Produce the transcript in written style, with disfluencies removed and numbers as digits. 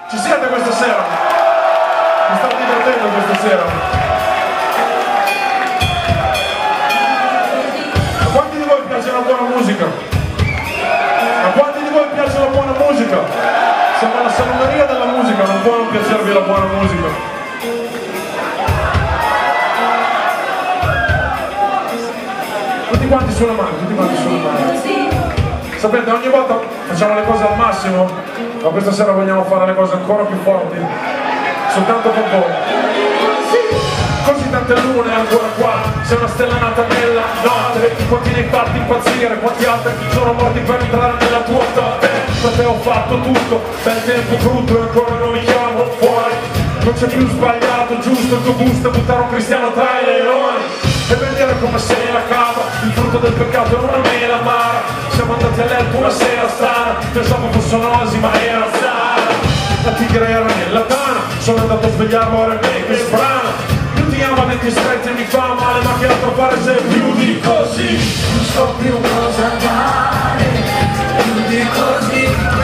Ci siete questa sera? Mi state divertendo questa sera? A quanti di voi piace la buona musica? A quanti di voi piace la buona musica? Siamo alla salumeria della musica, non può non piacervi la buona musica. Tutti quanti sulla mano, tutti quanti sulla mano. Sapete, ogni volta facciamo le cose al massimo, ma questa sera vogliamo fare le cose ancora più forti, soltanto con voi. Così tante lune ancora qua, sei una stella nata nella notte, quanti ne hai fatti impazzire, quanti altri sono morti per entrare nella tua mente. Per te ho fatto tutto, bel tempo brutto e ancora non mi chiamo fuori. Non c'è più sbagliato, giusto il tuo gusto è buttare un cristiano tra i leoni e vedere come sei la cava, il frutto del peccato è una mela amara. Siamo andati a letto una sera strana, pensavo fosse un'oasi ma era Sara. La tigre era nella tana, sono andato a svegliarlo, ora è me che sbrana. Io ti amo a denti stretti e mi fa male, ma che altro fare se più di così? Non so più cosa fare, più di così.